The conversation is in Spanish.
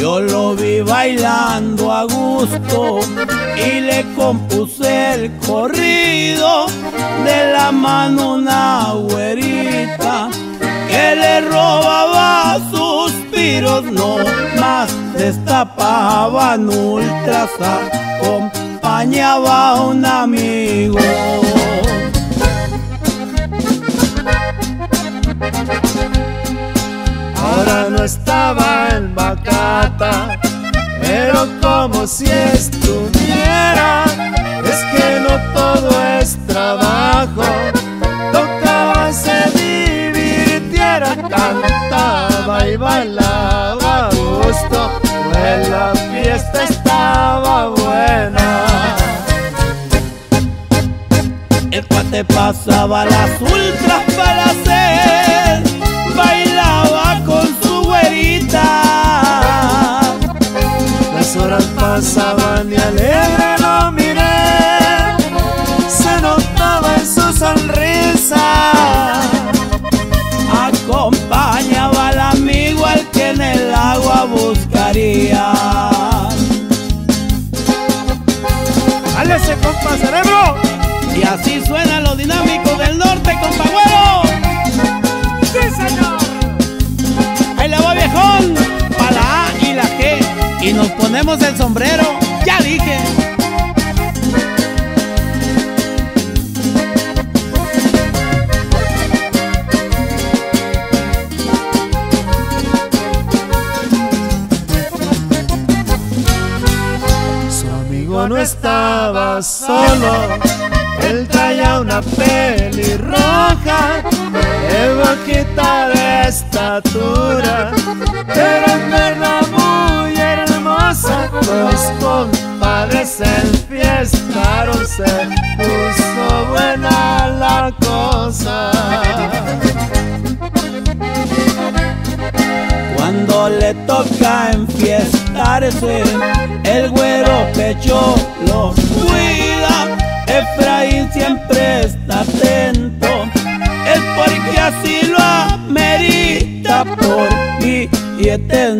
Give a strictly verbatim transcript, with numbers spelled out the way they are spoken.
yo lo vi bailando a gusto y le compuse el corrido de la mano una güerita que le robaba suspiros, no más destapaban ultras, acompañaba a un amigo. Ahora no estaba en bacata, pero como si estuviera. Es que no todo es trabajo, tocaba y se divirtiera, cantaba y bailaba a gusto, pues la fiesta estaba buena. El cuate pasaba las ultras para hacer, bailaba con su güerita. Las horas pasaban y alegre lo miré, se notaba en su sonrisa. Acompañaba al amigo al que en el agua buscaría. ¡Dale ese compa, cerebro! Y así suenan los dinámicos del norte, compa güero. ¡Sí, señor! Ahí le va, viejón, para la A y la G, y nos ponemos el sombrero, ya dije. Su amigo no estaba solo, él traía una pelirroja de boquita de estatura, pero en verdad muy hermosa. Los compadres se enfiestaron, se puso buena la cosa. Cuando le toca enfiestarse, el güero pecho lo cuida. Efraín siempre está atento, es porque así lo amerita por billetes